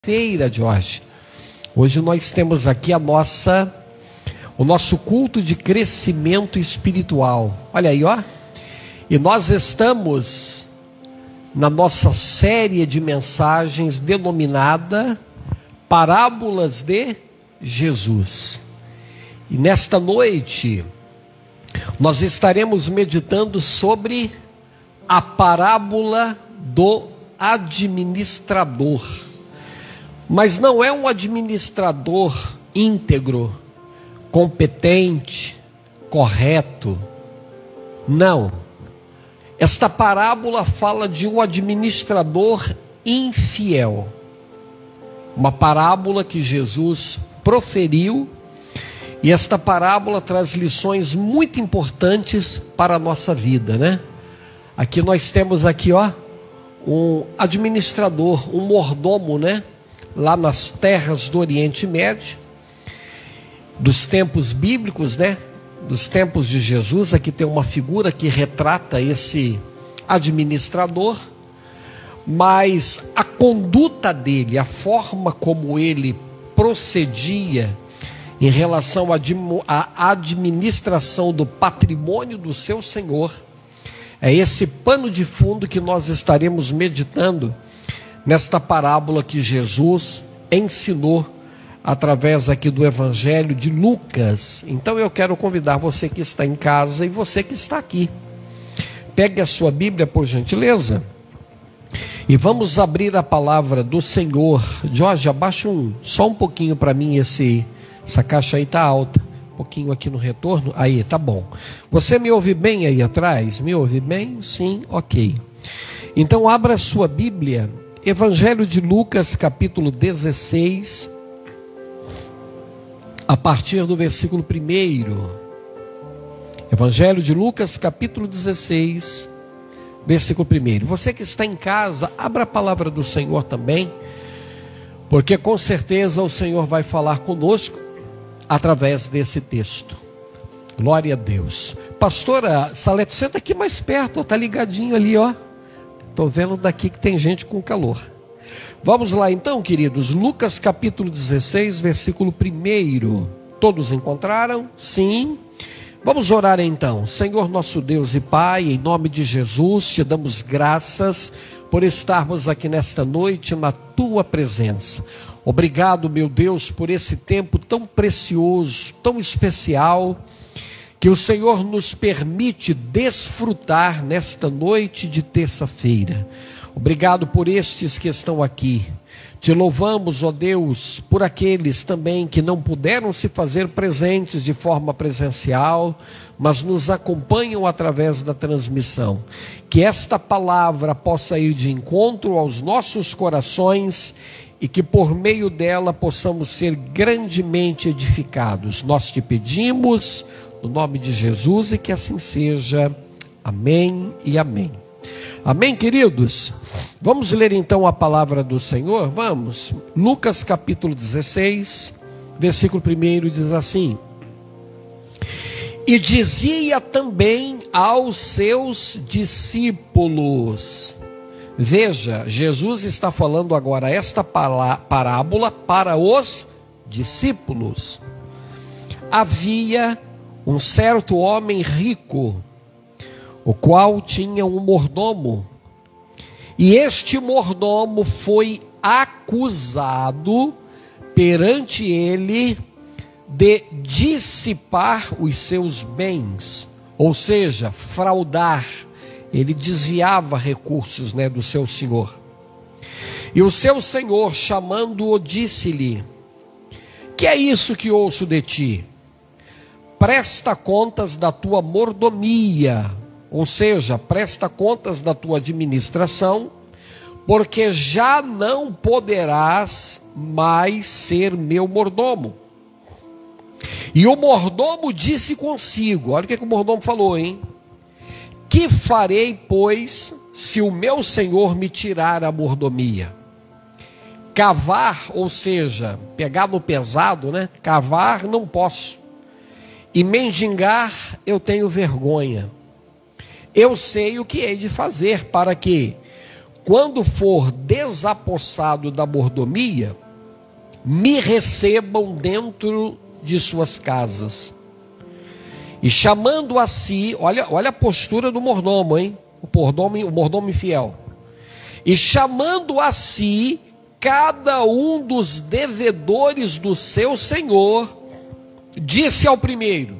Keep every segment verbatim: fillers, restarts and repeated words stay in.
Feira, Jorge. Hoje nós temos aqui a nossa, o nosso culto de crescimento espiritual. Olha aí, ó. E nós estamos na nossa série de mensagens denominada Parábolas de Jesus. E nesta noite nós estaremos meditando sobre a parábola do administrador. Mas não é um administrador íntegro, competente, correto. Não. Esta parábola fala de um administrador infiel. Uma parábola que Jesus proferiu. E esta parábola traz lições muito importantes para a nossa vida, né? Aqui nós temos aqui, ó, um administrador, um mordomo, né? Lá nas terras do Oriente Médio, dos tempos bíblicos, né? Dos tempos de Jesus. Aqui tem uma figura que retrata esse administrador, mas a conduta dele, a forma como ele procedia em relação à administração do patrimônio do seu senhor, é esse pano de fundo que nós estaremos meditando nesta parábola que Jesus ensinou através aqui do Evangelho de Lucas. Então eu quero convidar você que está em casa e você que está aqui. Pegue a sua Bíblia, por gentileza, e vamos abrir a palavra do Senhor. Jorge, abaixa um, só um pouquinho para mim, esse, essa caixa aí está alta. Um pouquinho aqui no retorno. Aí, tá bom. Você me ouve bem aí atrás? Me ouve bem? Sim, ok. Então abra a sua Bíblia, Evangelho de Lucas, capítulo dezesseis, a partir do versículo primeiro. Evangelho de Lucas, capítulo dezesseis, versículo primeiro. Você que está em casa, abra a palavra do Senhor também, porque com certeza o Senhor vai falar conosco através desse texto. Glória a Deus. Pastora Salete, senta aqui mais perto, está ligadinho ali, ó. Estou vendo daqui que tem gente com calor. Vamos lá então, queridos. Lucas capítulo dezesseis, versículo primeiro. Todos encontraram? Sim. Vamos orar então. Senhor nosso Deus e Pai, em nome de Jesus, te damos graças por estarmos aqui nesta noite na tua presença. Obrigado, meu Deus, por esse tempo tão precioso, tão especial, que o Senhor nos permite desfrutar nesta noite de terça-feira. Obrigado por estes que estão aqui. Te louvamos, ó Deus, por aqueles também que não puderam se fazer presentes de forma presencial, mas nos acompanham através da transmissão. Que esta palavra possa ir de encontro aos nossos corações e que por meio dela possamos ser grandemente edificados. Nós te pedimos no nome de Jesus, e que assim seja. Amém e amém. Amém, queridos? Vamos ler então a palavra do Senhor? Vamos. Lucas capítulo dezesseis, versículo primeiro diz assim: E dizia também aos seus discípulos. Veja, Jesus está falando agora esta parábola para os discípulos. Havia um certo homem rico, o qual tinha um mordomo, e este mordomo foi acusado perante ele de dissipar os seus bens, ou seja, fraudar. Ele desviava recursos, né, do seu senhor. E o seu senhor, chamando-o, disse-lhe: Que é isso que ouço de ti? Presta contas da tua mordomia, ou seja, presta contas da tua administração, porque já não poderás mais ser meu mordomo. E o mordomo disse consigo, olha o que, que o mordomo falou, hein? Que farei, pois, se o meu senhor me tirar a mordomia? Cavar, ou seja, pegar no pesado, né? Cavar não posso. E mendigar eu tenho vergonha. Eu sei o que hei de fazer para que, quando for desapossado da mordomia, me recebam dentro de suas casas. E chamando a si, olha, olha a postura do mordomo, hein? O mordomo, o mordomo infiel. E chamando a si cada um dos devedores do seu senhor, disse ao primeiro: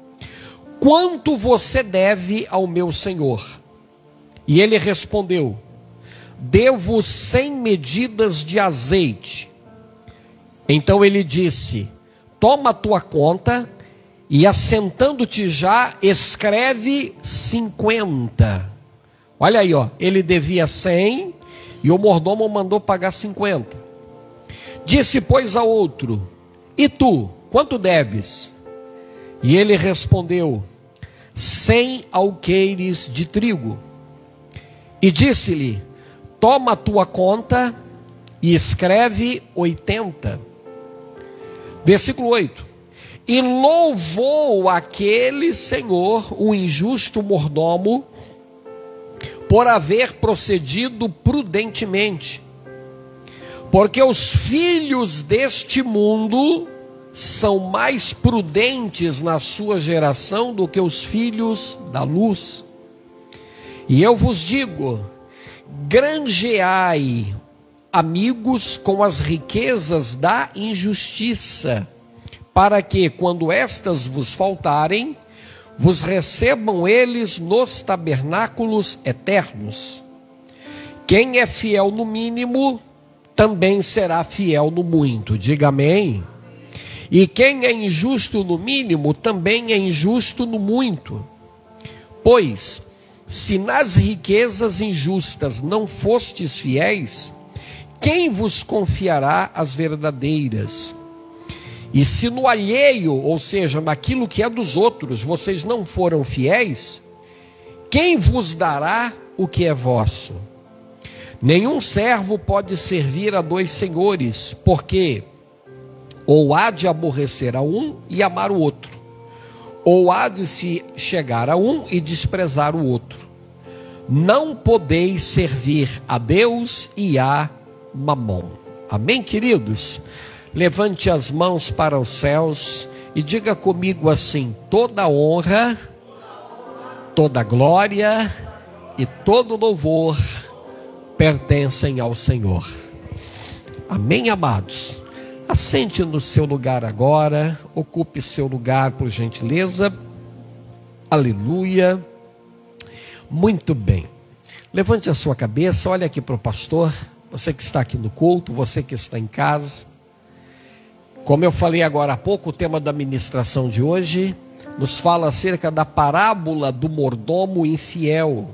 quanto você deve ao meu senhor? E ele respondeu: devo cem medidas de azeite. Então ele disse: toma a tua conta e, assentando-te já, escreve cinquenta. Olha aí, ó, ele devia cem e o mordomo mandou pagar cinquenta. Disse, pois, a outro: e tu, quanto deves? E ele respondeu: cem alqueires de trigo. E disse-lhe: toma a tua conta e escreve oitenta. Versículo oito. E louvou aquele senhor, o injusto mordomo, por haver procedido prudentemente. Porque os filhos deste mundo são mais prudentes na sua geração do que os filhos da luz. E eu vos digo: granjeai amigos com as riquezas da injustiça, para que, quando estas vos faltarem, vos recebam eles nos tabernáculos eternos. Quem é fiel no mínimo, também será fiel no muito. Diga amém. E quem é injusto no mínimo, também é injusto no muito. Pois, se nas riquezas injustas não fostes fiéis, quem vos confiará as verdadeiras? E se no alheio, ou seja, naquilo que é dos outros, vocês não foram fiéis, quem vos dará o que é vosso? Nenhum servo pode servir a dois senhores, porque ou há de aborrecer a um e amar o outro, ou há de se chegar a um e desprezar o outro. Não podeis servir a Deus e a Mamon. Amém, queridos? Levante as mãos para os céus e diga comigo assim: toda honra, toda glória e todo louvor pertencem ao Senhor. Amém, amados? Assente no seu lugar agora, ocupe seu lugar por gentileza. Aleluia. Muito bem. Levante a sua cabeça, olha aqui para o pastor, você que está aqui no culto, você que está em casa. Como eu falei agora há pouco, o tema da ministração de hoje nos fala acerca da parábola do mordomo infiel.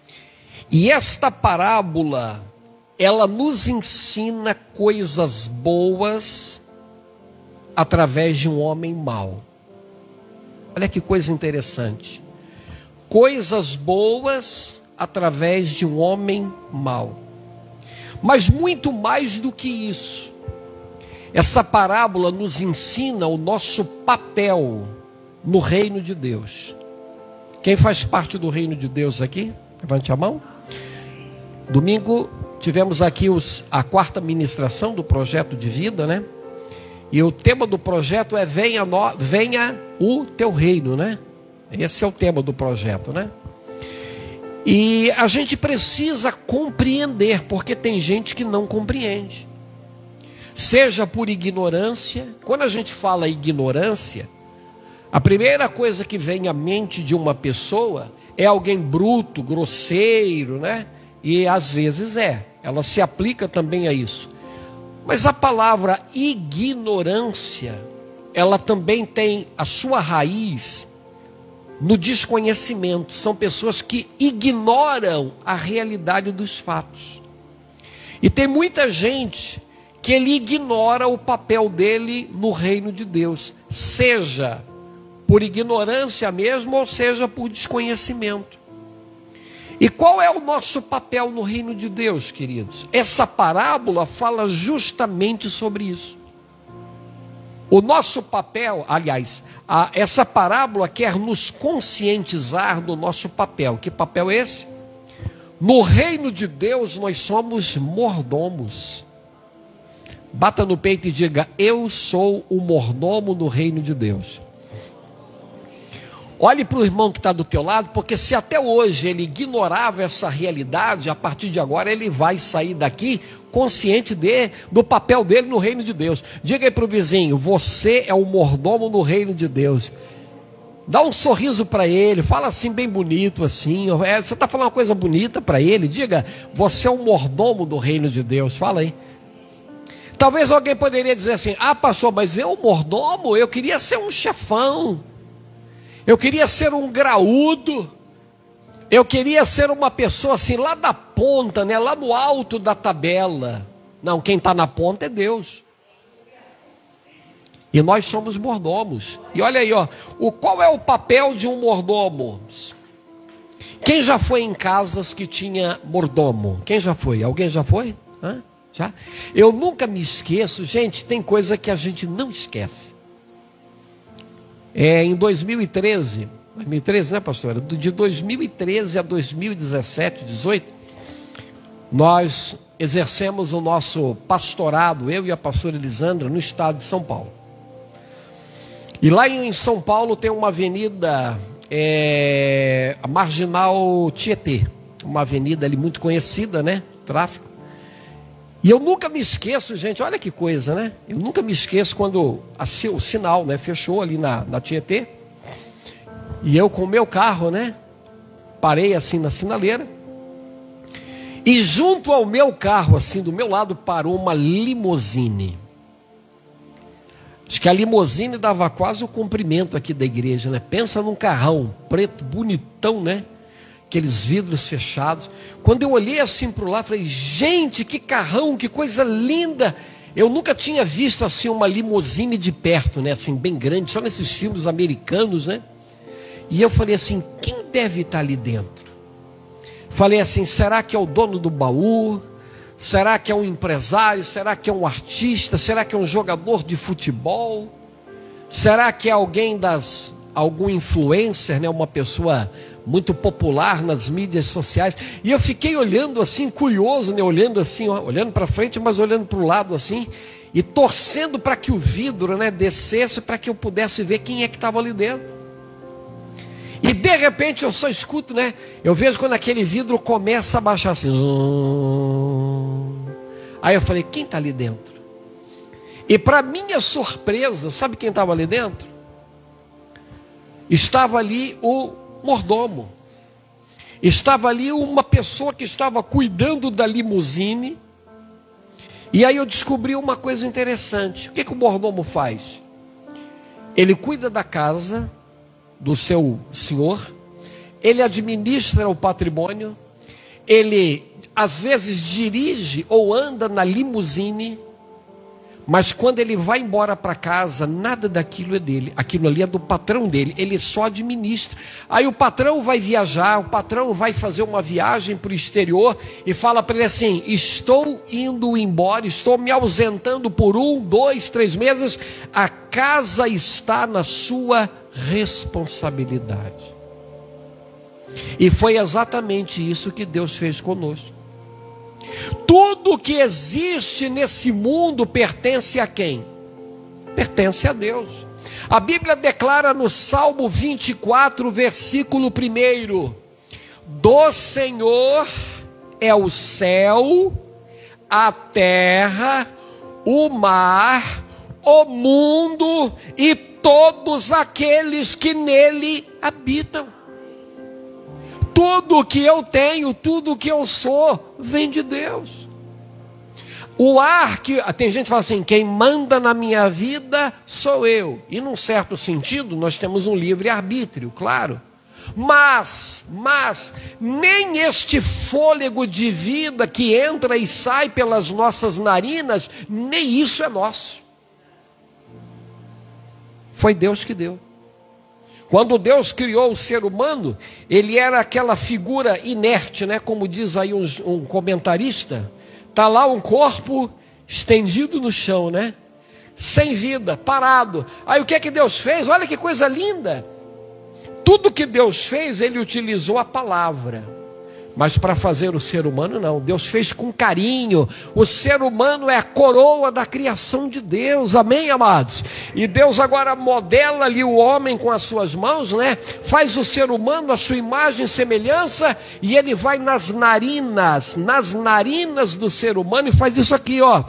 E esta parábola, ela nos ensina coisas boas através de um homem mau. Olha que coisa interessante. Coisas boas através de um homem mau. Mas muito mais do que isso. Essa parábola nos ensina o nosso papel no reino de Deus. Quem faz parte do reino de Deus aqui? Levante a mão. Domingo tivemos aqui os, a quarta ministração do projeto de vida, né? E o tema do projeto é venha, no, venha o teu reino, né? Esse é o tema do projeto, né? E a gente precisa compreender, porque tem gente que não compreende. Seja por ignorância. Quando a gente fala ignorância, a primeira coisa que vem à mente de uma pessoa é alguém bruto, grosseiro, né? E às vezes é, ela se aplica também a isso. Mas a palavra ignorância, ela também tem a sua raiz no desconhecimento. São pessoas que ignoram a realidade dos fatos. E tem muita gente que ele ignora o papel dele no reino de Deus, seja por ignorância mesmo, ou seja por desconhecimento. E qual é o nosso papel no reino de Deus, queridos? Essa parábola fala justamente sobre isso. O nosso papel, aliás, a, essa parábola quer nos conscientizar do nosso papel. Que papel é esse? No reino de Deus nós somos mordomos. Bata no peito e diga: eu sou o mordomo no reino de Deus. Olhe para o irmão que está do teu lado, porque se até hoje ele ignorava essa realidade, a partir de agora ele vai sair daqui consciente de, do papel dele no reino de Deus. Diga aí para o vizinho: você é o mordomo no reino de Deus. Dá um sorriso para ele, fala assim bem bonito assim. É, você está falando uma coisa bonita para ele, diga: você é o mordomo do reino de Deus. Fala aí. Talvez alguém poderia dizer assim: ah, pastor, mas eu mordomo, eu queria ser um chefão. Eu queria ser um graúdo, eu queria ser uma pessoa assim, lá da ponta, né, lá no alto da tabela. Não, quem está na ponta é Deus. E nós somos mordomos. E olha aí, ó, o, qual é o papel de um mordomo? Quem já foi em casas que tinha mordomo? Quem já foi? Alguém já foi? Hã? Já? Eu nunca me esqueço, gente, tem coisa que a gente não esquece. É, em dois mil e treze, dois mil e treze, né, pastora? De dois mil e treze a dois mil e dezessete, dezoito, nós exercemos o nosso pastorado, eu e a pastora Elisandra, no estado de São Paulo. E lá em São Paulo tem uma avenida, é, a Marginal Tietê, uma avenida ali muito conhecida, né? Tráfico. E eu nunca me esqueço, gente, olha que coisa, né? Eu nunca me esqueço quando a, o sinal, né, fechou ali na, na Tietê. E eu com o meu carro, né, parei assim na sinaleira. E junto ao meu carro, assim, do meu lado, parou uma limusine. Acho que a limusine dava quase o comprimento aqui da igreja, né? Pensa num carrão preto, bonitão, né? Aqueles vidros fechados. Quando eu olhei assim para o lado, falei: gente, que carrão, que coisa linda. Eu nunca tinha visto assim uma limusine de perto, né? Assim, bem grande, só nesses filmes americanos, né? E eu falei assim: quem deve estar ali dentro? Falei assim: será que é o dono do baú? Será que é um empresário? Será que é um artista? Será que é um jogador de futebol? Será que é alguém das... algum influencer, né? Uma pessoa muito popular nas mídias sociais? E eu fiquei olhando assim, curioso, né? Olhando assim, ó, olhando para frente, mas olhando para o lado assim, e torcendo para que o vidro, né, descesse, para que eu pudesse ver quem é que estava ali dentro. E de repente eu só escuto, né? Eu vejo quando aquele vidro começa a baixar assim. Aí eu falei: quem está ali dentro? E para minha surpresa, sabe quem estava ali dentro? Estava ali o mordomo. Estava ali uma pessoa que estava cuidando da limusine. E aí eu descobri uma coisa interessante. O que que o mordomo faz? Ele cuida da casa do seu senhor, ele administra o patrimônio, ele às vezes dirige ou anda na limusine, mas quando ele vai embora para casa, nada daquilo é dele, aquilo ali é do patrão dele, ele só administra. Aí o patrão vai viajar, o patrão vai fazer uma viagem para o exterior e fala para ele assim: estou indo embora, estou me ausentando por um, dois, três meses, a casa está na sua responsabilidade. E foi exatamente isso que Deus fez conosco. Tudo que existe nesse mundo pertence a quem? Pertence a Deus. A Bíblia declara no Salmo vinte e quatro, versículo um: do Senhor é o céu, a terra, o mar, o mundo e todos aqueles que nele habitam. Tudo que eu tenho, tudo que eu sou, vem de Deus. O ar que... Tem gente que fala assim: quem manda na minha vida sou eu. E num certo sentido, nós temos um livre-arbítrio, claro. Mas, mas, nem este fôlego de vida que entra e sai pelas nossas narinas, nem isso é nosso. Foi Deus que deu. Quando Deus criou o ser humano, ele era aquela figura inerte, né? Como diz aí um, um comentarista, está lá um corpo estendido no chão, né? Sem vida, parado. Aí o que é que Deus fez? Olha que coisa linda. Tudo que Deus fez, ele utilizou a palavra. Mas para fazer o ser humano, não. Deus fez com carinho. O ser humano é a coroa da criação de Deus. Amém, amados? E Deus agora modela ali o homem com as suas mãos, né? Faz o ser humano a sua imagem e semelhança. E ele vai nas narinas, nas narinas do ser humano e faz isso aqui, ó.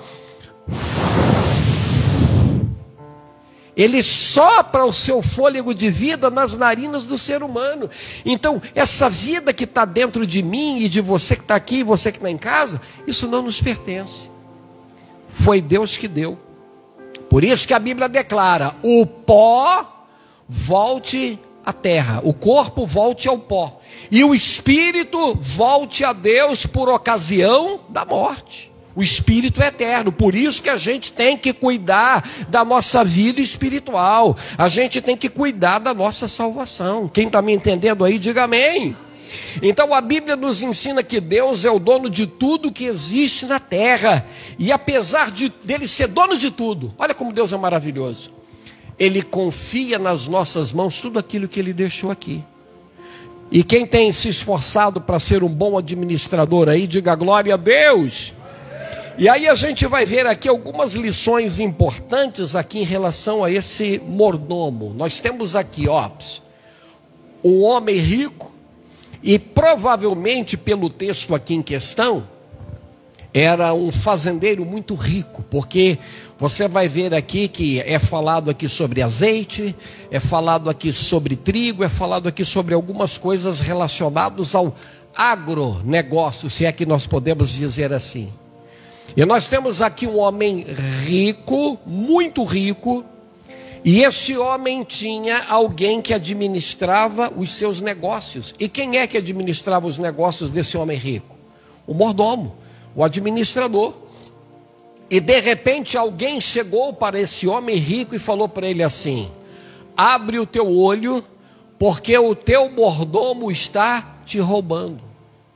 Ele sopra o seu fôlego de vida nas narinas do ser humano. Então, essa vida que está dentro de mim e de você que está aqui e você que está em casa, isso não nos pertence. Foi Deus que deu. Por isso que a Bíblia declara: o pó volte à terra, o corpo volte ao pó, e o espírito volte a Deus por ocasião da morte. O espírito é eterno, por isso que a gente tem que cuidar da nossa vida espiritual. A gente tem que cuidar da nossa salvação. Quem está me entendendo aí, diga amém. Então a Bíblia nos ensina que Deus é o dono de tudo que existe na terra. E apesar de dele ser dono de tudo, olha como Deus é maravilhoso. Ele confia nas nossas mãos tudo aquilo que Ele deixou aqui. E quem tem se esforçado para ser um bom administrador aí, diga glória a Deus. E aí a gente vai ver aqui algumas lições importantes aqui em relação a esse mordomo. Nós temos aqui, ó, um homem rico, e provavelmente pelo texto aqui em questão, era um fazendeiro muito rico, porque você vai ver aqui que é falado aqui sobre azeite, é falado aqui sobre trigo, é falado aqui sobre algumas coisas relacionadas ao agronegócio, se é que nós podemos dizer assim. E nós temos aqui um homem rico, muito rico, e este homem tinha alguém que administrava os seus negócios. E quem é que administrava os negócios desse homem rico? O mordomo, o administrador. E de repente alguém chegou para esse homem rico e falou para ele assim: abre o teu olho, porque o teu mordomo está te roubando.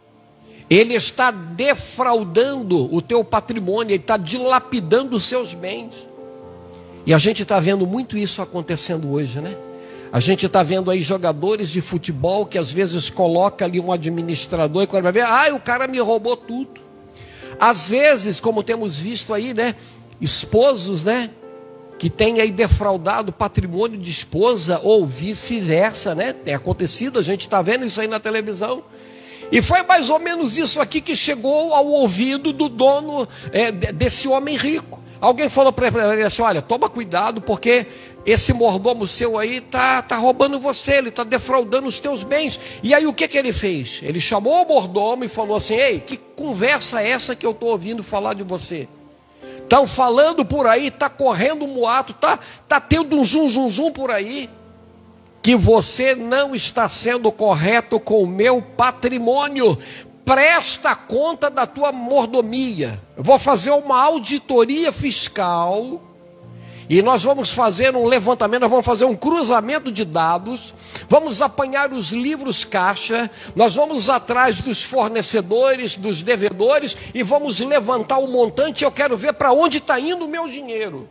Ele está defraudando o teu patrimônio, ele está dilapidando os seus bens. E a gente está vendo muito isso acontecendo hoje, né? A gente está vendo aí jogadores de futebol que às vezes coloca ali um administrador e quando vai ver, ah, o cara me roubou tudo. Às vezes, como temos visto aí, né? Esposos, né? Que têm aí defraudado o patrimônio de esposa ou vice-versa, né? Tem acontecido, a gente está vendo isso aí na televisão. E foi mais ou menos isso aqui que chegou ao ouvido do dono é, desse homem rico. Alguém falou para ele assim: olha, toma cuidado, porque esse mordomo seu aí está tá roubando você, ele está defraudando os teus bens. E aí o que, que ele fez? Ele chamou o mordomo e falou assim: ei, que conversa é essa que eu estou ouvindo falar de você? Estão falando por aí, está correndo um boato, está tá tendo um zum zum zum por aí, que você não está sendo correto com o meu patrimônio. Presta conta da tua mordomia. Eu vou fazer uma auditoria fiscal e nós vamos fazer um levantamento, nós vamos fazer um cruzamento de dados, vamos apanhar os livros caixa, nós vamos atrás dos fornecedores, dos devedores e vamos levantar o montante. Eu quero ver para onde está indo o meu dinheiro.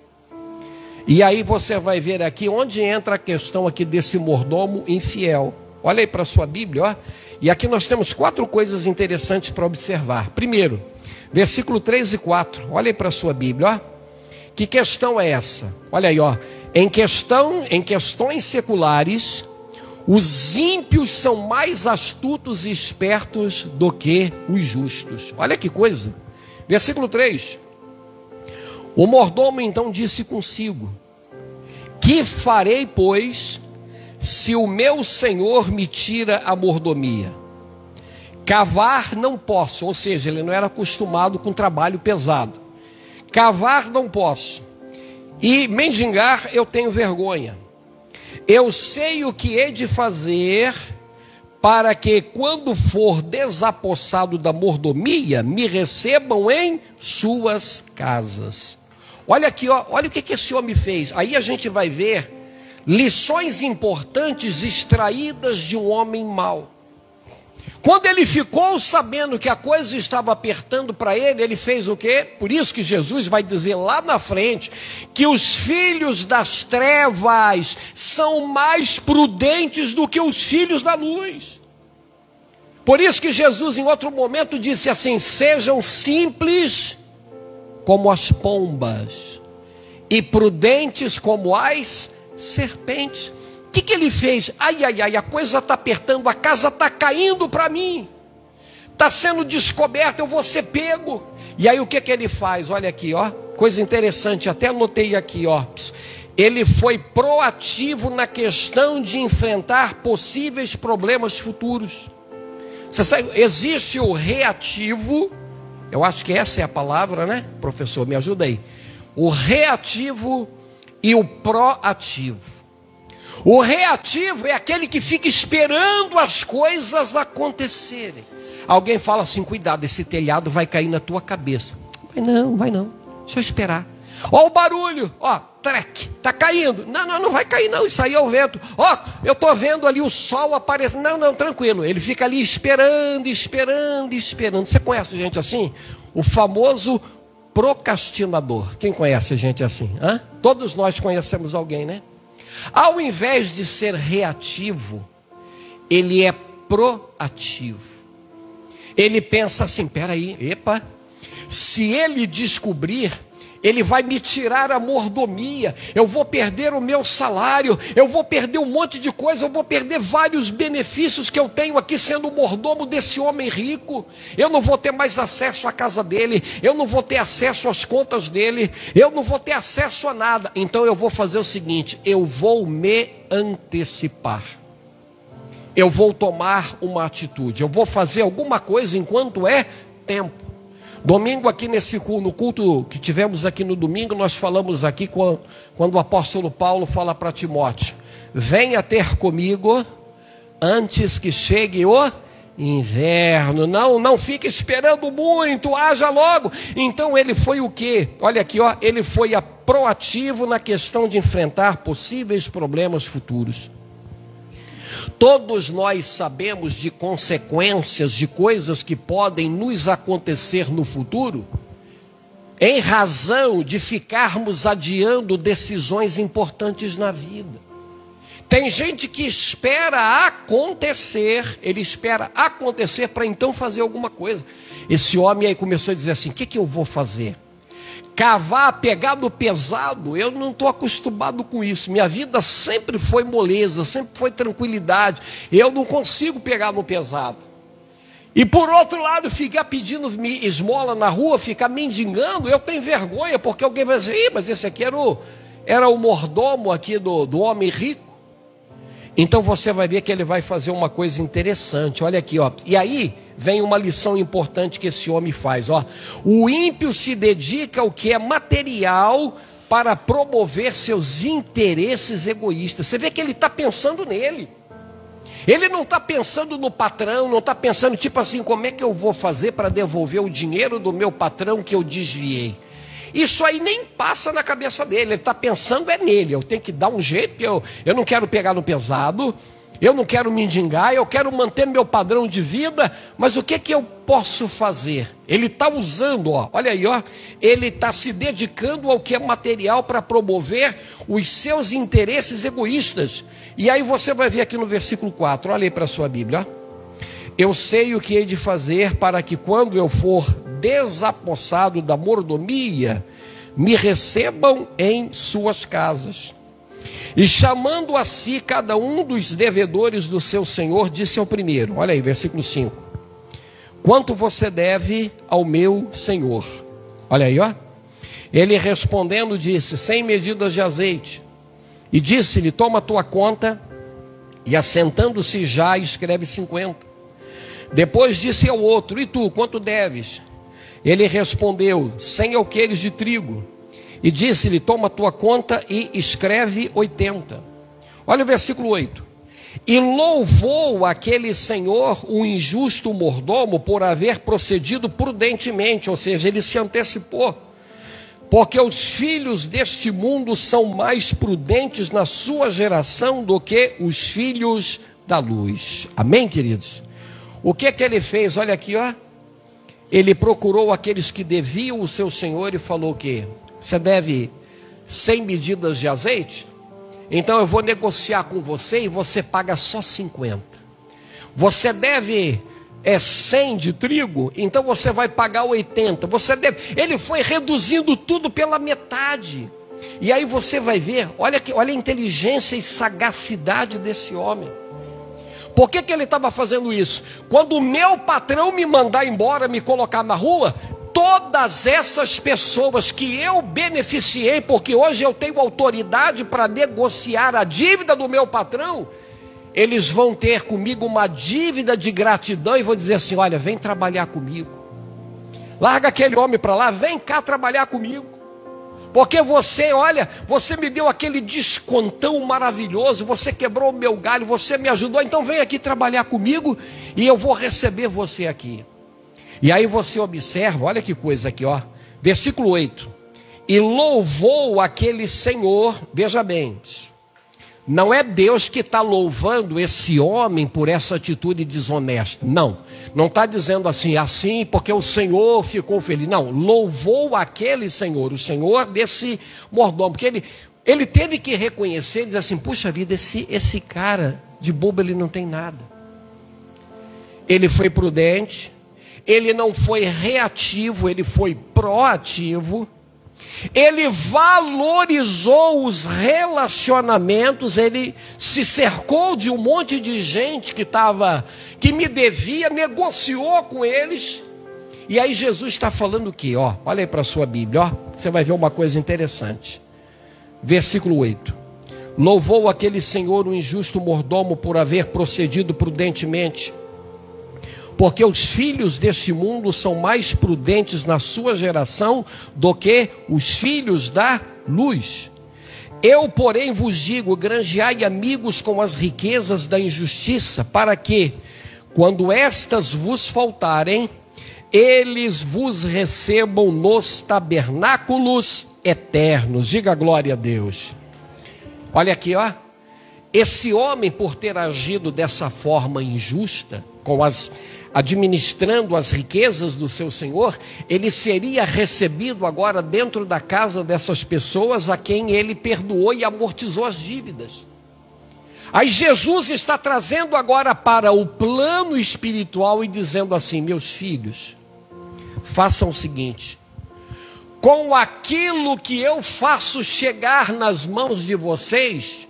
E aí você vai ver aqui onde entra a questão aqui desse mordomo infiel. Olha aí para a sua Bíblia, ó. E aqui nós temos quatro coisas interessantes para observar. Primeiro, versículo três e quatro. Olha aí para a sua Bíblia, ó. Que questão é essa? Olha aí, ó. Em questão, em questões seculares, os ímpios são mais astutos e espertos do que os justos. Olha que coisa. Versículo três. O mordomo então disse consigo: que farei, pois, se o meu senhor me tira a mordomia? Cavar não posso, ou seja, ele não era acostumado com trabalho pesado. Cavar não posso, e mendigar eu tenho vergonha. Eu sei o que hei de fazer para que, quando for desapossado da mordomia, me recebam em suas casas. Olha aqui, ó, olha o que, que esse homem fez. Aí a gente vai ver lições importantes extraídas de um homem mau. Quando ele ficou sabendo que a coisa estava apertando para ele, ele fez o quê? Por isso que Jesus vai dizer lá na frente que os filhos das trevas são mais prudentes do que os filhos da luz. Por isso que Jesus em outro momento disse assim: sejam simples como as pombas e prudentes como as serpentes. O que, que ele fez? Ai, ai, ai, a coisa está apertando, a casa está caindo para mim, está sendo descoberta, eu vou ser pego. E aí o que, que ele faz? Olha aqui, ó, coisa interessante, até anotei aqui, ó. Ele foi proativo na questão de enfrentar possíveis problemas futuros. Você sabe, existe o reativo, eu acho que essa é a palavra, né? Professor, me ajuda aí. O reativo e o proativo. O reativo é aquele que fica esperando as coisas acontecerem. Alguém fala assim: cuidado, esse telhado vai cair na tua cabeça. Vai não, vai não, deixa eu esperar. Ó o barulho, ó, trec, tá caindo. Não, não, não vai cair não, isso aí é o vento. Ó, eu tô vendo ali o sol aparecendo. Não, não, tranquilo. Ele fica ali esperando, esperando, esperando. Você conhece gente assim? O famoso procrastinador. Quem conhece gente assim? Hã? Todos nós conhecemos alguém, né? Ao invés de ser reativo, ele é proativo. Ele pensa assim: peraí, epa, se ele descobrir, ele vai me tirar a mordomia, eu vou perder o meu salário, eu vou perder um monte de coisa, eu vou perder vários benefícios que eu tenho aqui sendo mordomo desse homem rico. Eu não vou ter mais acesso à casa dele, eu não vou ter acesso às contas dele, eu não vou ter acesso a nada. Então eu vou fazer o seguinte: eu vou me antecipar, eu vou tomar uma atitude, eu vou fazer alguma coisa enquanto é tempo. Domingo aqui nesse culto, no culto que tivemos aqui no domingo, nós falamos aqui quando, quando o apóstolo Paulo fala para Timóteo: venha ter comigo antes que chegue o inverno. Não, não fique esperando muito, haja logo. Então ele foi o quê? Olha aqui, ó, ele foi a proativo na questão de enfrentar possíveis problemas futuros. Todos nós sabemos de consequências de coisas que podem nos acontecer no futuro, em razão de ficarmos adiando decisões importantes na vida. Tem gente que espera acontecer, ele espera acontecer para então fazer alguma coisa. Esse homem aí começou a dizer assim: o que, que eu vou fazer? Cavar, pegar no pesado, eu não estou acostumado com isso. Minha vida sempre foi moleza, sempre foi tranquilidade. Eu não consigo pegar no pesado. E por outro lado, ficar pedindo esmola na rua, ficar mendigando, eu tenho vergonha, porque alguém vai dizer: mas esse aqui era o, era o mordomo aqui do, do homem rico. Então você vai ver que ele vai fazer uma coisa interessante. Olha aqui, ó. E aí vem uma lição importante que esse homem faz, ó. O ímpio se dedica ao que é material para promover seus interesses egoístas. Você vê que ele está pensando nele. Ele não está pensando no patrão, não está pensando tipo assim: como é que eu vou fazer para devolver o dinheiro do meu patrão que eu desviei? Isso aí nem passa na cabeça dele. Ele está pensando é nele. Eu tenho que dar um jeito, eu, eu não quero pegar no pesado, eu não quero mendigar, eu quero manter meu padrão de vida, mas o que, que eu posso fazer? Ele está usando, ó, olha aí, ó, ele está se dedicando ao que é material para promover os seus interesses egoístas. E aí você vai ver aqui no versículo quatro, olha aí para a sua Bíblia, ó. Eu sei o que hei de fazer para que quando eu for desapossado da mordomia, me recebam em suas casas. E chamando a si cada um dos devedores do seu senhor, disse ao primeiro, olha aí, versículo cinco: quanto você deve ao meu senhor? Olha aí, ó. Ele respondendo disse: cem medidas de azeite. E disse-lhe: toma a tua conta, e assentando-se já, escreve cinquenta. Depois disse ao outro: e tu, quanto deves? Ele respondeu: cem alqueires de trigo. E disse-lhe: toma a tua conta e escreve oitenta. Olha o versículo oito. E louvou aquele senhor, o injusto mordomo, por haver procedido prudentemente, ou seja, ele se antecipou. Porque os filhos deste mundo são mais prudentes na sua geração do que os filhos da luz. Amém, queridos? O que que ele fez? Olha aqui, ó. Ele procurou aqueles que deviam o seu senhor e falou o quê? Você deve cem medidas de azeite? Então eu vou negociar com você e você paga só cinquenta. Você deve é cem de trigo, então você vai pagar oitenta. Você deve... Ele foi reduzindo tudo pela metade. E aí você vai ver, olha, que, olha a inteligência e sagacidade desse homem. Por que que ele estava fazendo isso? Quando o meu patrão me mandar embora, me colocar na rua, todas essas pessoas que eu beneficiei, porque hoje eu tenho autoridade para negociar a dívida do meu patrão, eles vão ter comigo uma dívida de gratidão e vão dizer assim: olha, vem trabalhar comigo. Larga aquele homem para lá, vem cá trabalhar comigo. Porque você, olha, você me deu aquele descontão maravilhoso, você quebrou o meu galho, você me ajudou, então vem aqui trabalhar comigo e eu vou receber você aqui. E aí você observa, olha que coisa aqui, ó, versículo oito. E louvou aquele Senhor, veja bem, não é Deus que está louvando esse homem por essa atitude desonesta, não, não está dizendo assim, assim porque o Senhor ficou feliz, não, louvou aquele Senhor, o Senhor desse mordomo, porque ele, ele teve que reconhecer, dizer assim, puxa vida, esse, esse cara de bobo ele não tem nada, ele foi prudente, ele não foi reativo, ele foi proativo, ele valorizou os relacionamentos, ele se cercou de um monte de gente que estava, que me devia, negociou com eles. E aí Jesus está falando o quê? Ó, olha aí para a sua Bíblia, ó, você vai ver uma coisa interessante. Versículo oito. Louvou aquele Senhor o injusto mordomo por haver procedido prudentemente, porque os filhos deste mundo são mais prudentes na sua geração do que os filhos da luz. Eu, porém, vos digo, granjeai amigos com as riquezas da injustiça, para que, quando estas vos faltarem, eles vos recebam nos tabernáculos eternos. Diga glória a Deus. Olha aqui, ó. Esse homem, por ter agido dessa forma injusta, com as administrando as riquezas do seu senhor, ele seria recebido agora dentro da casa dessas pessoas a quem ele perdoou e amortizou as dívidas. Aí Jesus está trazendo agora para o plano espiritual e dizendo assim: meus filhos, façam o seguinte, com aquilo que eu faço chegar nas mãos de vocês,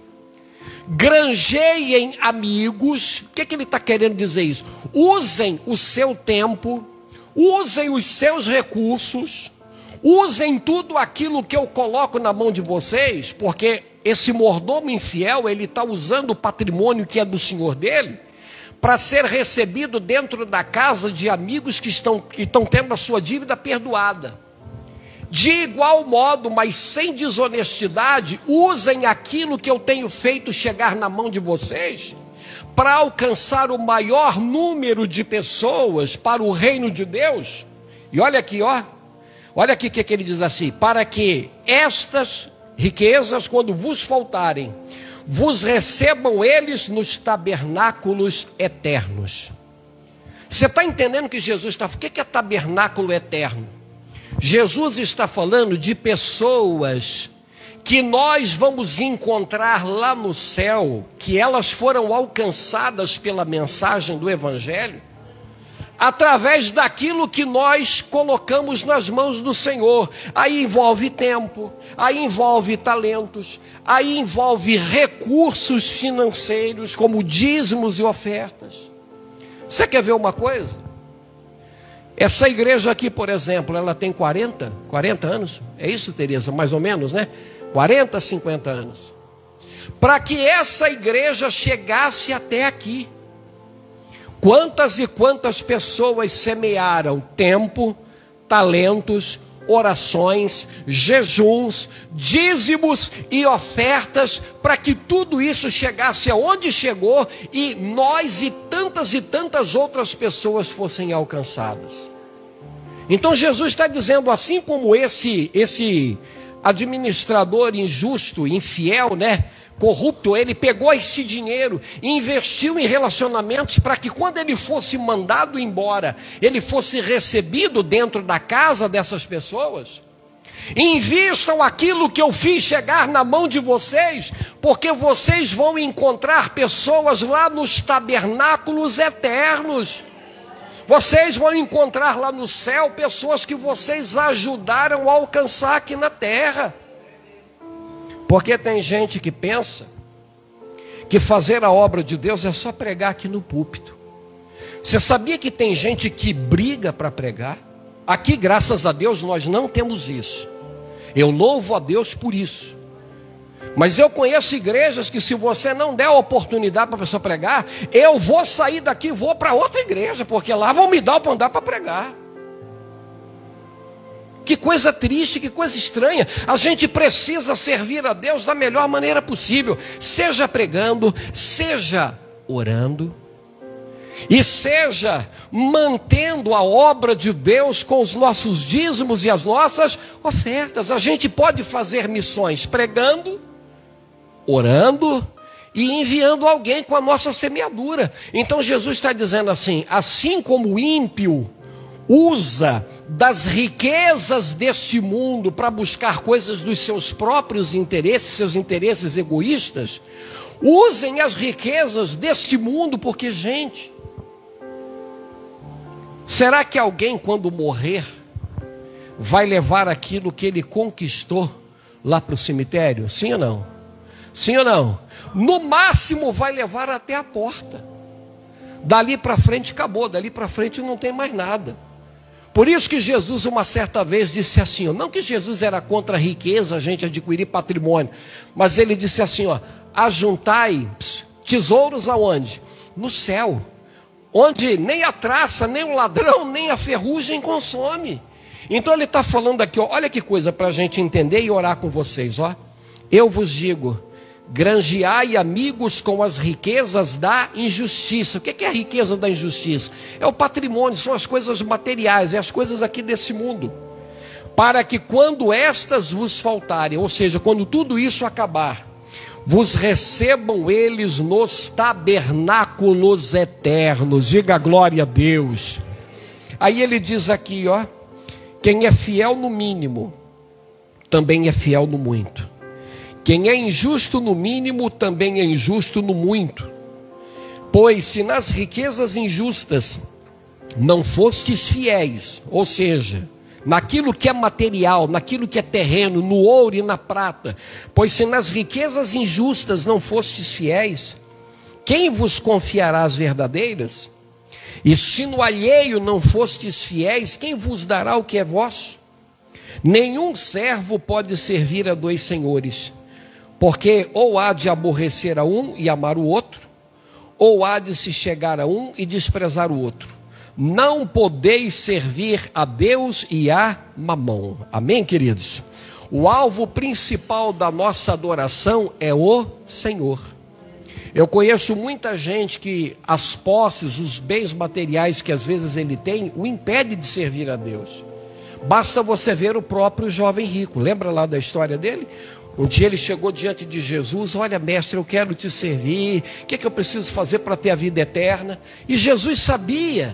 granjeiem amigos. O que, que ele está querendo dizer isso? Usem o seu tempo, usem os seus recursos, usem tudo aquilo que eu coloco na mão de vocês, porque esse mordomo infiel, ele está usando o patrimônio que é do senhor dele, para ser recebido dentro da casa de amigos que estão, que estão tendo a sua dívida perdoada. De igual modo, mas sem desonestidade, usem aquilo que eu tenho feito chegar na mão de vocês, para alcançar o maior número de pessoas para o reino de Deus. E olha aqui, ó, olha aqui o que, que ele diz assim: para que estas riquezas, quando vos faltarem, vos recebam eles nos tabernáculos eternos. Você está entendendo que Jesus está... O que, que é tabernáculo eterno? Jesus está falando de pessoas que nós vamos encontrar lá no céu, que elas foram alcançadas pela mensagem do Evangelho, através daquilo que nós colocamos nas mãos do Senhor. Aí envolve tempo, aí envolve talentos, aí envolve recursos financeiros, como dízimos e ofertas. Você quer ver uma coisa? Essa igreja aqui, por exemplo, ela tem quarenta, quarenta anos, é isso, Tereza? Mais ou menos, né? quarenta, cinquenta anos. Para que essa igreja chegasse até aqui, quantas e quantas pessoas semearam tempo, talentos, orações, jejuns, dízimos e ofertas, para que tudo isso chegasse aonde chegou e nós e tantas e tantas outras pessoas fossem alcançadas. Então Jesus está dizendo, assim como esse, esse administrador injusto, infiel, né, corrupto, ele pegou esse dinheiro e investiu em relacionamentos para que quando ele fosse mandado embora, ele fosse recebido dentro da casa dessas pessoas. Invistam aquilo que eu fiz chegar na mão de vocês, porque vocês vão encontrar pessoas lá nos tabernáculos eternos. Vocês vão encontrar lá no céu pessoas que vocês ajudaram a alcançar aqui na terra. Porque tem gente que pensa que fazer a obra de Deus é só pregar aqui no púlpito. Você sabia que tem gente que briga para pregar? Aqui, graças a Deus, nós não temos isso. Eu louvo a Deus por isso. Mas eu conheço igrejas que, se você não der a oportunidade para a pessoa pregar, eu vou sair daqui e vou para outra igreja, porque lá vão me dar a oportunidade para pregar. Que coisa triste, que coisa estranha. A gente precisa servir a Deus da melhor maneira possível, seja pregando, seja orando, e seja mantendo a obra de Deus com os nossos dízimos e as nossas ofertas. A gente pode fazer missões pregando, orando e enviando alguém com a nossa semeadura. Então Jesus está dizendo assim: assim como o ímpio usa das riquezas deste mundo para buscar coisas dos seus próprios interesses, seus interesses egoístas, usem as riquezas deste mundo, porque, gente, será que alguém, quando morrer, vai levar aquilo que ele conquistou lá para o cemitério? Sim ou não? Sim ou não? No máximo vai levar até a porta. Dali para frente acabou, dali para frente não tem mais nada. Por isso que Jesus uma certa vez disse assim, ó, não que Jesus era contra a riqueza, a gente adquirir patrimônio, mas ele disse assim, ó, ajuntai tesouros aonde? No céu, onde nem a traça, nem o ladrão, nem a ferrugem consome. Então ele está falando aqui, ó, olha que coisa para a gente entender e orar com vocês, ó. Eu vos digo, granjeai amigos com as riquezas da injustiça. O que é a riqueza da injustiça? É o patrimônio, são as coisas materiais, é as coisas aqui desse mundo. Para que quando estas vos faltarem, ou seja, quando tudo isso acabar, vos recebam eles nos tabernáculos eternos. Diga glória a Deus. Aí ele diz aqui, ó, quem é fiel no mínimo, também é fiel no muito. Quem é injusto no mínimo, também é injusto no muito. Pois se nas riquezas injustas não fostes fiéis, ou seja, naquilo que é material, naquilo que é terreno, no ouro e na prata, pois se nas riquezas injustas não fostes fiéis, quem vos confiará as verdadeiras? E se no alheio não fostes fiéis, quem vos dará o que é vosso? Nenhum servo pode servir a dois senhores, porque ou há de aborrecer a um e amar o outro, ou há de se chegar a um e desprezar o outro. Não podeis servir a Deus e a mamão. Amém, queridos? O alvo principal da nossa adoração é o Senhor. Eu conheço muita gente que as posses, os bens materiais que às vezes ele tem, o impede de servir a Deus. Basta você ver o próprio jovem rico. Lembra lá da história dele? Um dia ele chegou diante de Jesus, olha mestre, eu quero te servir, o que é que eu preciso fazer para ter a vida eterna? E Jesus sabia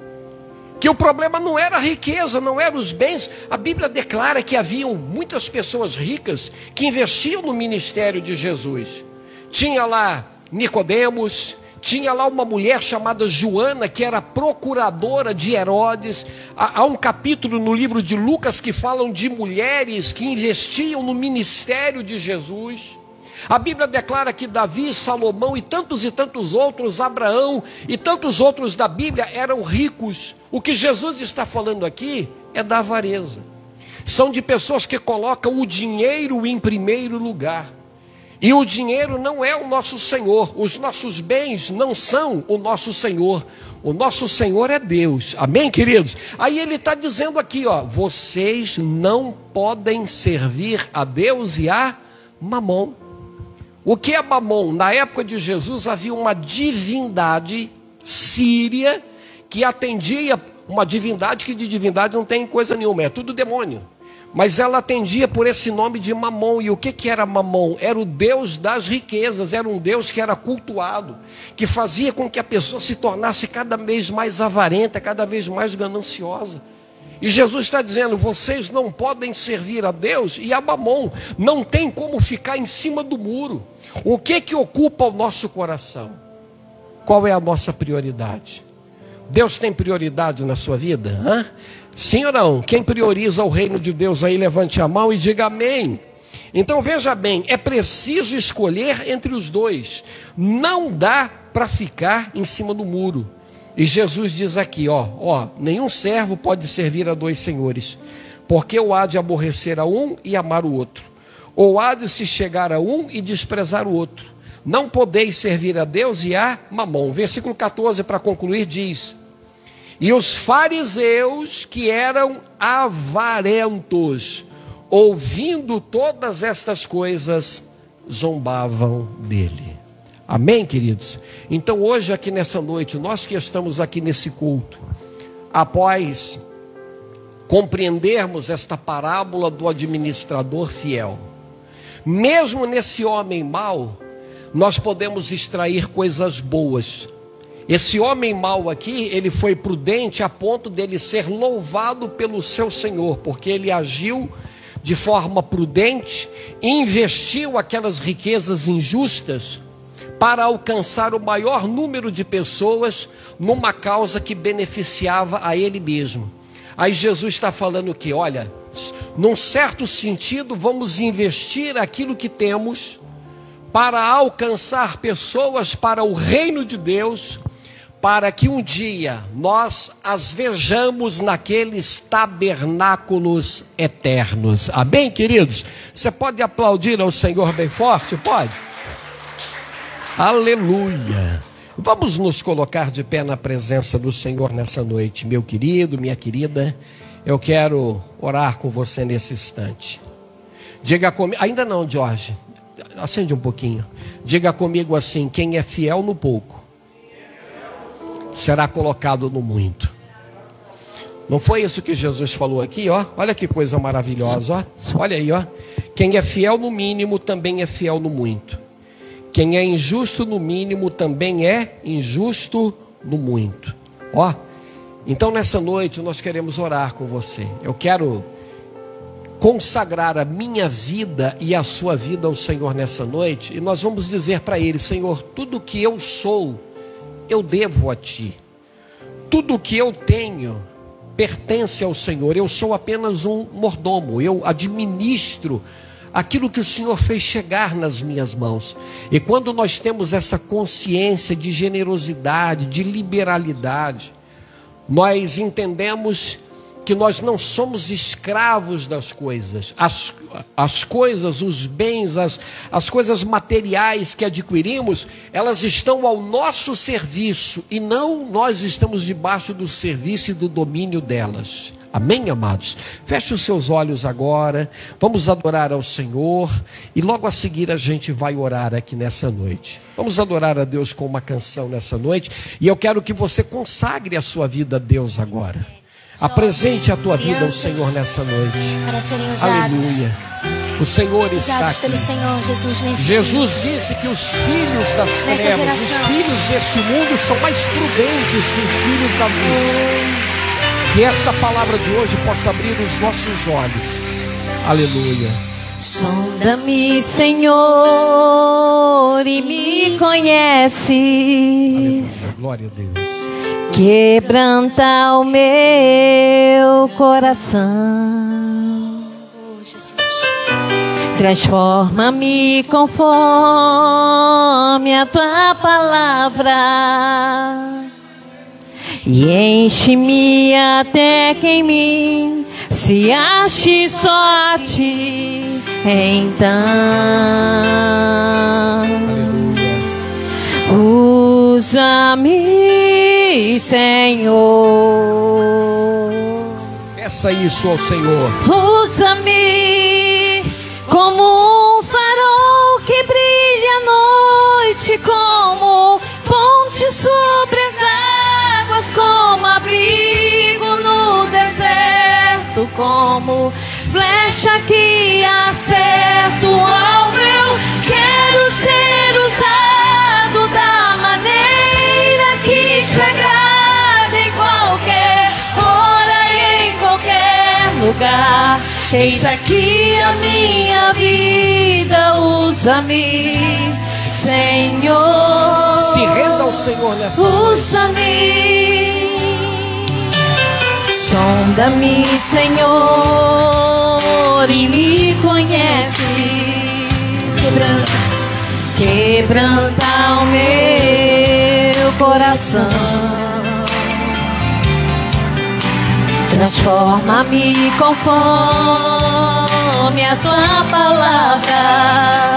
que o problema não era a riqueza, não eram os bens. A Bíblia declara que haviam muitas pessoas ricas que investiam no ministério de Jesus. Tinha lá Nicodemos, tinha lá uma mulher chamada Joana, que era procuradora de Herodes. Há um capítulo no livro de Lucas que falam de mulheres que investiam no ministério de Jesus. A Bíblia declara que Davi, Salomão e tantos e tantos outros, Abraão e tantos outros da Bíblia eram ricos. O que Jesus está falando aqui é da avareza. São de pessoas que colocam o dinheiro em primeiro lugar. E o dinheiro não é o nosso Senhor, os nossos bens não são o nosso Senhor, o nosso Senhor é Deus, amém, queridos? Aí ele está dizendo aqui, ó, vocês não podem servir a Deus e a mamon. O que é mamon? Na época de Jesus havia uma divindade síria que atendia, uma divindade que de divindade não tem coisa nenhuma, é tudo demônio. Mas ela atendia por esse nome de Mamon. E o que, que era Mamon? Era o Deus das riquezas, era um Deus que era cultuado, que fazia com que a pessoa se tornasse cada vez mais avarenta, cada vez mais gananciosa. E Jesus está dizendo, vocês não podem servir a Deus e a Mamon, não tem como ficar em cima do muro. O que que ocupa o nosso coração? Qual é a nossa prioridade? Deus tem prioridade na sua vida? Hã? Sim ou não? Quem prioriza o reino de Deus aí, levante a mão e diga amém. Então veja bem, é preciso escolher entre os dois. Não dá para ficar em cima do muro. E Jesus diz aqui, ó, ó, nenhum servo pode servir a dois senhores, porque ou há de aborrecer a um e amar o outro, ou há de se chegar a um e desprezar o outro. Não podeis servir a Deus e a Mamon. Versículo quatorze, para concluir, diz: e os fariseus, que eram avarentos, ouvindo todas estas coisas, zombavam dele. Amém, queridos? Então hoje aqui nessa noite, nós que estamos aqui nesse culto, após compreendermos esta parábola do administrador fiel, mesmo nesse homem mau, nós podemos extrair coisas boas. Esse homem mau aqui, ele foi prudente a ponto dele ser louvado pelo seu Senhor, porque ele agiu de forma prudente, investiu aquelas riquezas injustas para alcançar o maior número de pessoas numa causa que beneficiava a ele mesmo. Aí Jesus está falando que, olha, num certo sentido, vamos investir aquilo que temos para alcançar pessoas para o reino de Deus, para que um dia nós as vejamos naqueles tabernáculos eternos. Amém, queridos? Você pode aplaudir ao Senhor bem forte? Pode? Aleluia! Vamos nos colocar de pé na presença do Senhor nessa noite, meu querido, minha querida. Eu quero orar com você nesse instante. Diga comigo, ainda não, Jorge, acende um pouquinho. Diga comigo assim: quem é fiel no pouco será colocado no muito. Não foi isso que Jesus falou aqui, ó? Olha que coisa maravilhosa, ó. Olha aí, ó. Quem é fiel no mínimo também é fiel no muito. Quem é injusto no mínimo também é injusto no muito. Ó, então nessa noite nós queremos orar com você. Eu quero consagrar a minha vida e a sua vida ao Senhor nessa noite. E nós vamos dizer para Ele: Senhor, tudo que eu sou, eu devo a Ti. Tudo que eu tenho pertence ao Senhor. Eu sou apenas um mordomo. Eu administro aquilo que o Senhor fez chegar nas minhas mãos. E quando nós temos essa consciência de generosidade, de liberalidade, nós entendemos que nós não somos escravos das coisas. As, as coisas, os bens, as, as coisas materiais que adquirimos, elas estão ao nosso serviço, e não nós estamos debaixo do serviço e do domínio delas. Amém, amados? Feche os seus olhos agora, vamos adorar ao Senhor, e logo a seguir a gente vai orar aqui nessa noite. Vamos adorar a Deus com uma canção nessa noite, e eu quero que você consagre a sua vida a Deus agora. Apresente a tua vida ao Senhor nessa noite. Para serem usados. Aleluia. O Senhor está aqui. Pelo Senhor, Jesus, nesse Jesus disse que os filhos das Nessa trevas, geração. os filhos deste mundo são mais prudentes que os filhos da luz. Que esta palavra de hoje possa abrir os nossos olhos. Aleluia. Sonda-me, Senhor, e me conheces. Aleluia. Glória a Deus. Quebranta o meu coração. Oh, Jesus. Transforma-me conforme a tua palavra. E enche-me até que em mim se ache só a ti. Então, usa-me, Senhor. Peça isso ao Senhor. Usa-me como um farol que brilha à noite, como ponte sobre as águas, como abrigo no deserto, como flecha que acerta o alvo. Eu quero ser usado da maneira que te agrada, em qualquer hora e em qualquer lugar. Eis aqui a minha vida, usa-me, Senhor. Se renda ao Senhor nessa noite. Usa-me. Sonda-me, Senhor, e me conhece. Quebranta, quebranta o meu coração. Transforma-me conforme a tua palavra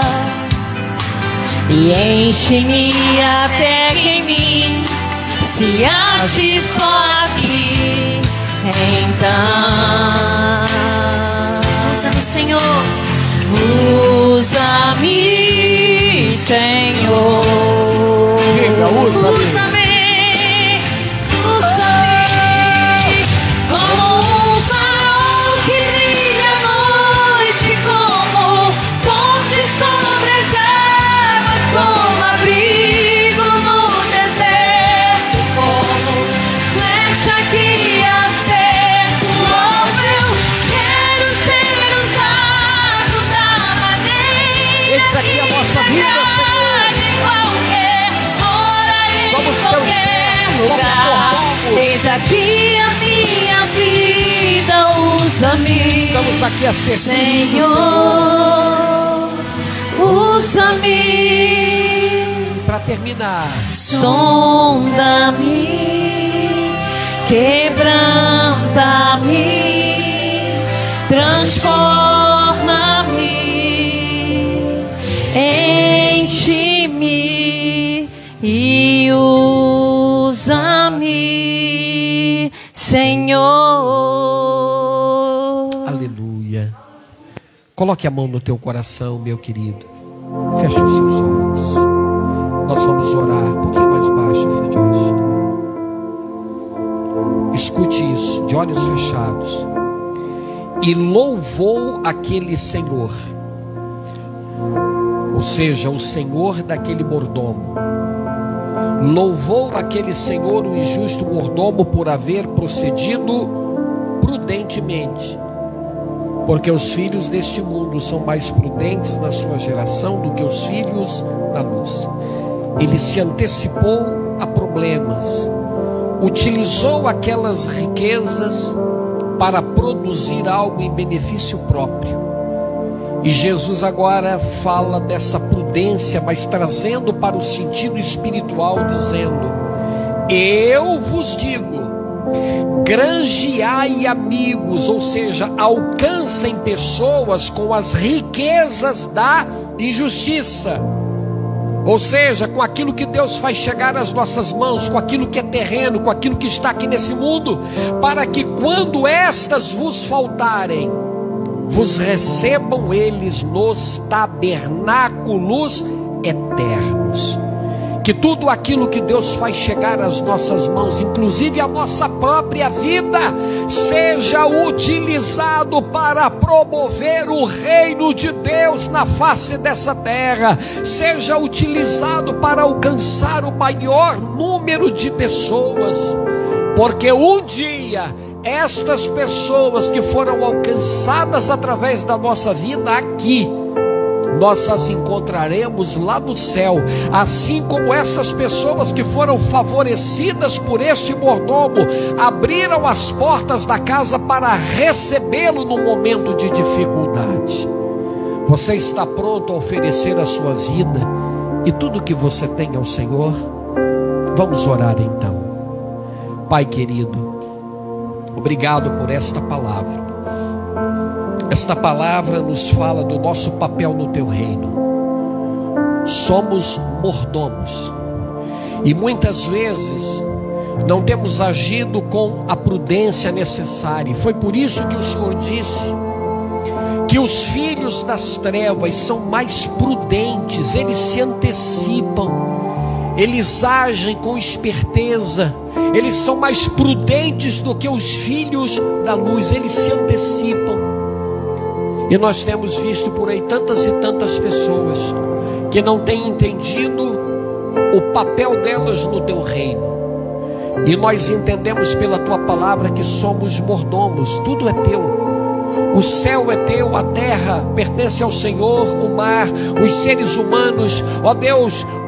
e enche-me até que em mim se ache só a ti. Então usa-me, Senhor, usa-me, Senhor. Diga, usa-me. Usa-me. Aqui a nossa vida, Senhor. Somos teus servos, somos. Eis aqui a minha vida, usa-me. Estamos aqui a ser Senhor, usa-me. Para terminar, sonda-me, quebranta-me, transforma-me, enche-me e usa-me, Senhor. Aleluia. Coloque a mão no teu coração, meu querido. Feche os seus olhos. Nós vamos orar um pouquinho mais baixo, filho de hoje. Escute isso, de olhos fechados. E louvou aquele Senhor, ou seja, o Senhor daquele mordomo. Louvou aquele Senhor, o injusto mordomo, por haver procedido prudentemente, porque os filhos deste mundo são mais prudentes na sua geração do que os filhos da luz. Ele se antecipou a problemas, utilizou aquelas riquezas para produzir algo em benefício próprio. E Jesus agora fala dessa prudência, mas trazendo para o sentido espiritual, dizendo: eu vos digo, granjeai amigos, ou seja, alcancem pessoas com as riquezas da injustiça, ou seja, com aquilo que Deus faz chegar às nossas mãos, com aquilo que é terreno, com aquilo que está aqui nesse mundo, para que quando estas vos faltarem, vos recebam eles nos tabernáculos eternos. Que tudo aquilo que Deus faz chegar às nossas mãos, inclusive a nossa própria vida, seja utilizado para promover o reino de Deus na face dessa terra, seja utilizado para alcançar o maior número de pessoas, porque um dia estas pessoas que foram alcançadas através da nossa vida aqui, nós as encontraremos lá no céu, assim como essas pessoas que foram favorecidas por este mordomo, abriram as portas da casa para recebê-lo no momento de dificuldade. Você está pronto a oferecer a sua vida e tudo que você tem ao Senhor? Vamos orar então. Pai querido, obrigado por esta palavra. Esta palavra nos fala do nosso papel no teu reino. Somos mordomos e muitas vezes não temos agido com a prudência necessária. E foi por isso que o Senhor disse que os filhos das trevas são mais prudentes, eles se antecipam, eles agem com esperteza, eles são mais prudentes do que os filhos da luz, eles se antecipam. E nós temos visto por aí tantas e tantas pessoas que não têm entendido o papel delas no teu reino. E nós entendemos pela tua palavra que somos mordomos, tudo é teu. O céu é teu, a terra pertence ao Senhor, o mar, os seres humanos, ó Deus,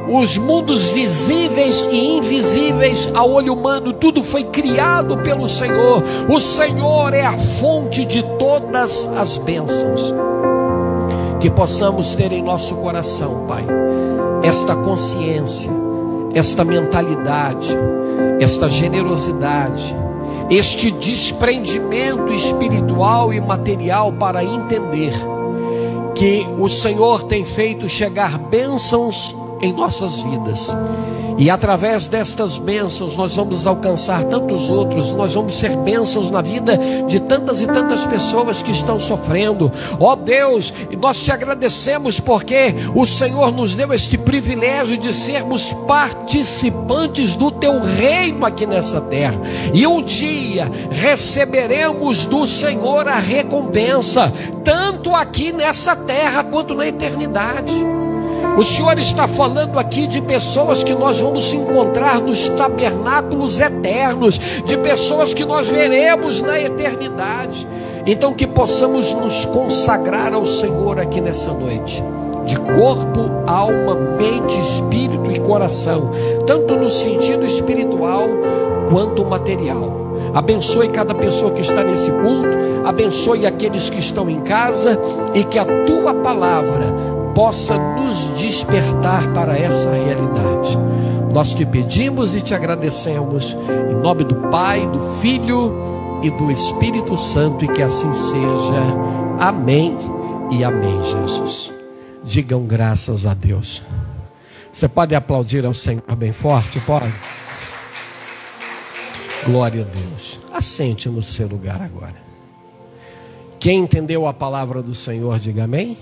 os mundos visíveis e invisíveis a olho humano, tudo foi criado pelo Senhor. O Senhor é a fonte de todas as bênçãos. Que possamos ter em nosso coração, Pai, esta consciência, esta mentalidade, esta generosidade, este desprendimento espiritual e material para entender que o Senhor tem feito chegar bênçãos em nossas vidas, e através destas bênçãos nós vamos alcançar tantos outros, nós vamos ser bênçãos na vida de tantas e tantas pessoas que estão sofrendo. Ó Deus, nós te agradecemos porque o Senhor nos deu este privilégio de sermos participantes do teu reino aqui nessa terra, e um dia receberemos do Senhor a recompensa, tanto aqui nessa terra quanto na eternidade. O Senhor está falando aqui de pessoas que nós vamos encontrar nos tabernáculos eternos, de pessoas que nós veremos na eternidade. Então que possamos nos consagrar ao Senhor aqui nessa noite, de corpo, alma, mente, espírito e coração, tanto no sentido espiritual quanto material. Abençoe cada pessoa que está nesse culto, abençoe aqueles que estão em casa, e que a tua palavra possa nos despertar para essa realidade. Nós te pedimos e te agradecemos, em nome do Pai, do Filho e do Espírito Santo, e que assim seja. Amém e amém, Jesus. Digam graças a Deus. Você pode aplaudir ao Senhor bem forte? Pode? Glória a Deus. Assente no seu lugar agora. Quem entendeu a palavra do Senhor, diga amém.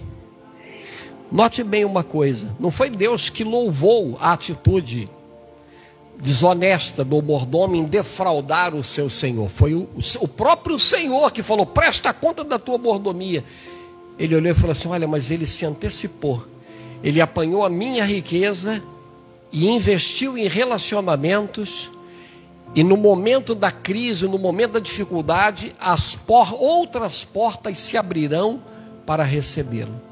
Note bem uma coisa, não foi Deus que louvou a atitude desonesta do mordomo em defraudar o seu senhor, foi o, o próprio Senhor que falou: presta conta da tua mordomia. Ele olhou e falou assim: olha, mas ele se antecipou, ele apanhou a minha riqueza e investiu em relacionamentos, e no momento da crise, no momento da dificuldade, as por, outras portas se abrirão para recebê-lo.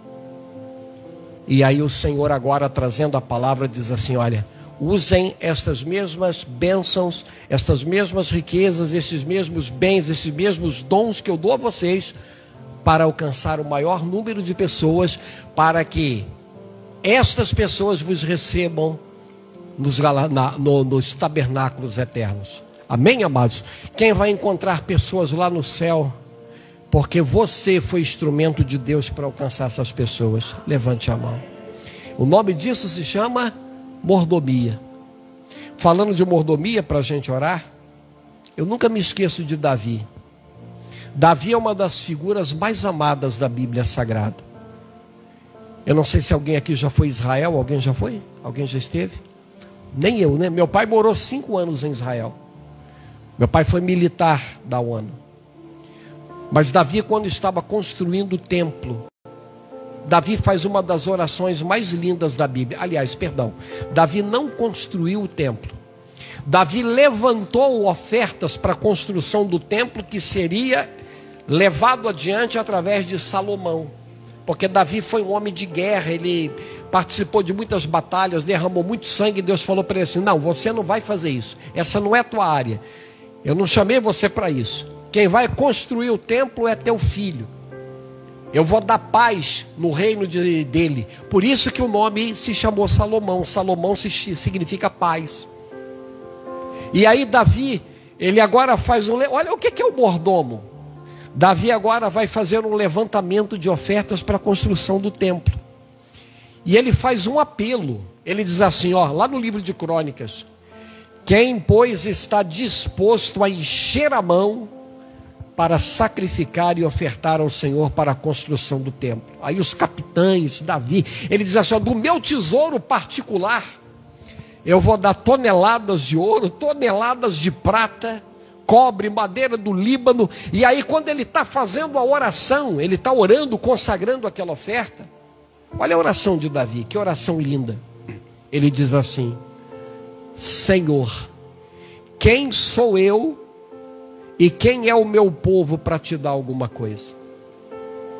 E aí o Senhor agora, trazendo a palavra, diz assim: olha, usem estas mesmas bênçãos, estas mesmas riquezas, esses mesmos bens, esses mesmos dons que eu dou a vocês, para alcançar o maior número de pessoas, para que estas pessoas vos recebam nos, na, no, nos tabernáculos eternos. Amém, amados? Quem vai encontrar pessoas lá no céu, porque você foi instrumento de Deus para alcançar essas pessoas? Levante a mão. O nome disso se chama mordomia. Falando de mordomia, para a gente orar, eu nunca me esqueço de Davi. Davi é uma das figuras mais amadas da Bíblia Sagrada. Eu não sei se alguém aqui já foi a Israel. Alguém já foi? Alguém já esteve? Nem eu, né? Meu pai morou cinco anos em Israel. Meu pai foi militar da ONU. Mas Davi, quando estava construindo o templo, Davi faz uma das orações mais lindas da Bíblia. Aliás, perdão, Davi não construiu o templo. Davi levantou ofertas para a construção do templo, que seria levado adiante através de Salomão. Porque Davi foi um homem de guerra, ele participou de muitas batalhas, derramou muito sangue, e Deus falou para ele assim: não, você não vai fazer isso, essa não é a tua área, eu não chamei você para isso. Quem vai construir o templo é teu filho. Eu vou dar paz no reino de, dele. Por isso que o nome se chamou Salomão. Salomão se, significa paz. E aí Davi, ele agora faz um... Olha o que, que é o mordomo. Davi agora vai fazer um levantamento de ofertas para a construção do templo. E ele faz um apelo. Ele diz assim, ó, lá no livro de Crônicas: quem, pois, está disposto a encher a mão para sacrificar e ofertar ao Senhor para a construção do templo. Aí os capitães, Davi, ele diz assim: ó, do meu tesouro particular, eu vou dar toneladas de ouro, toneladas de prata, cobre, madeira do Líbano. E aí quando ele está fazendo a oração, ele está orando, consagrando aquela oferta. Olha a oração de Davi, que oração linda. Ele diz assim: Senhor, quem sou eu e quem é o meu povo para te dar alguma coisa?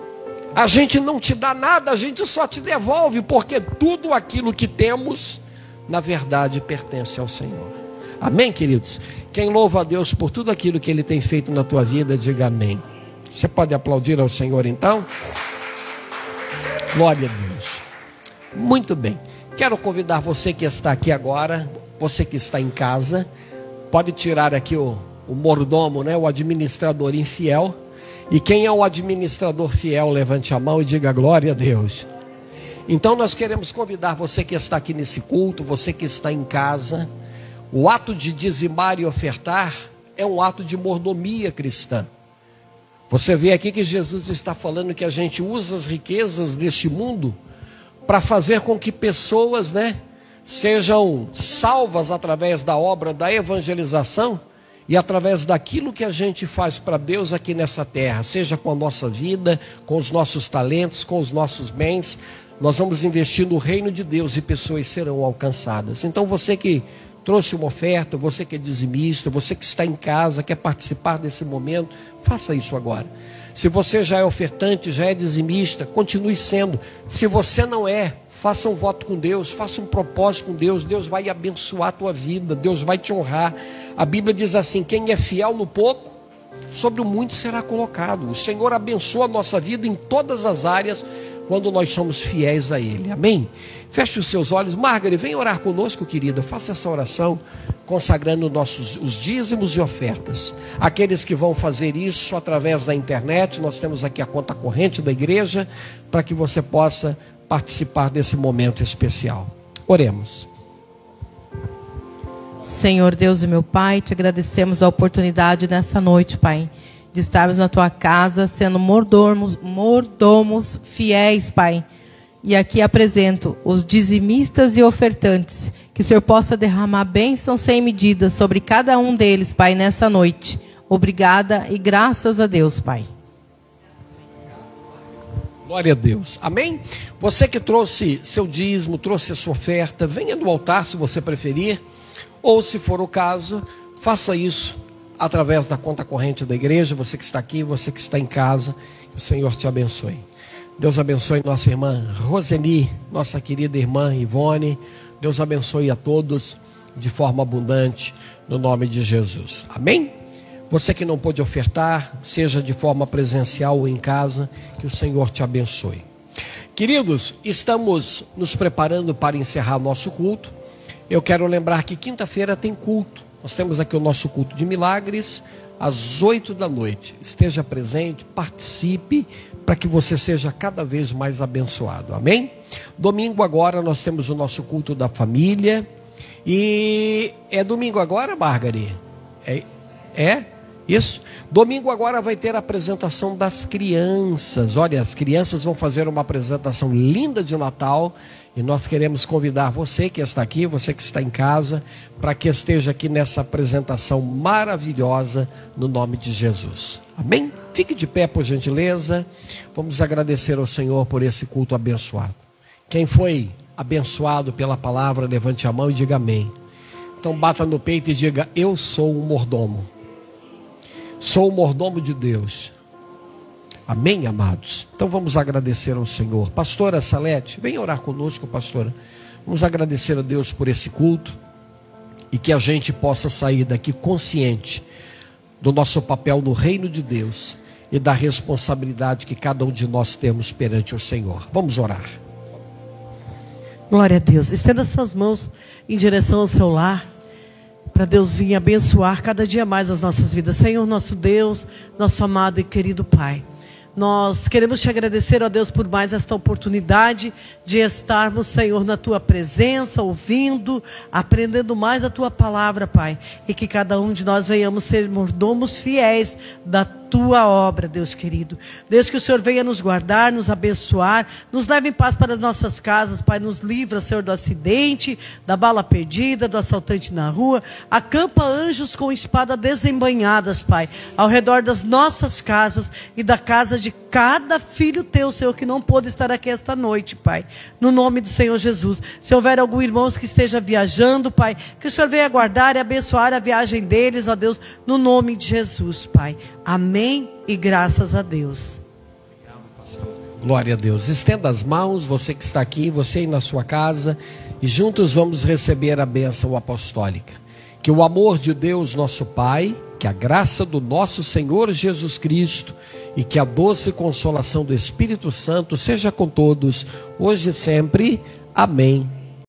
A gente não te dá nada, a gente só te devolve, porque tudo aquilo que temos na verdade pertence ao Senhor. Amém, queridos? Quem louva a Deus por tudo aquilo que Ele tem feito na tua vida, diga amém. Você pode aplaudir ao Senhor então? Glória a Deus. Muito bem. Quero convidar você que está aqui agora, você que está em casa, pode tirar aqui o, o mordomo, né, o administrador infiel. E quem é o administrador fiel, levante a mão e diga glória a Deus. Então nós queremos convidar você que está aqui nesse culto, você que está em casa. O ato de dizimar e ofertar é um ato de mordomia cristã. Você vê aqui que Jesus está falando que a gente usa as riquezas deste mundo para fazer com que pessoas, né, sejam salvas através da obra da evangelização e através daquilo que a gente faz para Deus aqui nessa terra, seja com a nossa vida, com os nossos talentos, com os nossos bens. Nós vamos investir no reino de Deus e pessoas serão alcançadas. Então você que trouxe uma oferta, você que é dizimista, você que está em casa, quer participar desse momento, faça isso agora. Se você já é ofertante, já é dizimista, continue sendo. Se você não é, faça um voto com Deus, faça um propósito com Deus. Deus vai abençoar a tua vida, Deus vai te honrar. A Bíblia diz assim: quem é fiel no pouco, sobre o muito será colocado. O Senhor abençoa a nossa vida em todas as áreas quando nós somos fiéis a Ele. Amém? Feche os seus olhos. Margaret, vem orar conosco, querida. Faça essa oração consagrando nossos, os dízimos e ofertas. Aqueles que vão fazer isso através da internet, nós temos aqui a conta corrente da igreja, para que você possa participar desse momento especial. Oremos. Senhor Deus e meu Pai, te agradecemos a oportunidade nessa noite, Pai, de estarmos na tua casa, sendo mordomos, mordomos fiéis, Pai. E aqui apresento os dizimistas e ofertantes, que o Senhor possa derramar bênçãos sem medida sobre cada um deles, Pai, nessa noite. Obrigada e graças a Deus, Pai. Glória a Deus. Amém? Você que trouxe seu dízimo, trouxe a sua oferta, venha do altar se você preferir, ou se for o caso, faça isso através da conta corrente da igreja. Você que está aqui, você que está em casa, que o Senhor te abençoe. Deus abençoe nossa irmã Roseni, nossa querida irmã Ivone. Deus abençoe a todos de forma abundante, no nome de Jesus. Amém? Você que não pôde ofertar, seja de forma presencial ou em casa, que o Senhor te abençoe. Queridos, estamos nos preparando para encerrar nosso culto. Eu quero lembrar que quinta-feira tem culto. Nós temos aqui o nosso culto de milagres, às oito da noite. Esteja presente, participe, para que você seja cada vez mais abençoado. Amém? Domingo agora nós temos o nosso culto da família. E é domingo agora, Margaret? É? É? Isso? Domingo agora vai ter a apresentação das crianças. Olha, as crianças vão fazer uma apresentação linda de Natal. E nós queremos convidar você que está aqui, você que está em casa, para que esteja aqui nessa apresentação maravilhosa, no nome de Jesus. Amém? Fique de pé, por gentileza. Vamos agradecer ao Senhor por esse culto abençoado. Quem foi abençoado pela palavra, levante a mão e diga amém. Então bata no peito e diga: eu sou um mordomo. Sou um mordomo de Deus. Amém, amados? Então vamos agradecer ao Senhor. Pastora Salete, vem orar conosco, pastora. Vamos agradecer a Deus por esse culto e que a gente possa sair daqui consciente do nosso papel no reino de Deus e da responsabilidade que cada um de nós temos perante o Senhor. Vamos orar. Glória a Deus. Estenda suas mãos em direção ao seu lar, para Deus vir abençoar cada dia mais as nossas vidas. Senhor, nosso Deus, nosso amado e querido Pai, nós queremos te agradecer, ó Deus, por mais esta oportunidade de estarmos, Senhor, na tua presença, ouvindo, aprendendo mais a tua palavra, Pai. E que cada um de nós venhamos ser mordomos fiéis da tua obra, Deus querido. Deus, que o Senhor venha nos guardar, nos abençoar, nos leve em paz para as nossas casas, Pai. Nos livra, Senhor, do acidente, da bala perdida, do assaltante na rua. Acampa anjos com espada desembainhadas, Pai, ao redor das nossas casas e da casa de cada filho teu, Senhor, que não pôde estar aqui esta noite, Pai. No nome do Senhor Jesus. Se houver algum irmão que esteja viajando, Pai, que o Senhor venha guardar e abençoar a viagem deles, ó Deus, no nome de Jesus, Pai. Amém e graças a Deus. Obrigado, pastor. Glória a Deus. Estenda as mãos, você que está aqui, você aí na sua casa, e juntos vamos receber a bênção apostólica. Que o amor de Deus, nosso Pai, que a graça do nosso Senhor Jesus Cristo e que a doce consolação do Espírito Santo seja com todos, hoje e sempre. Amém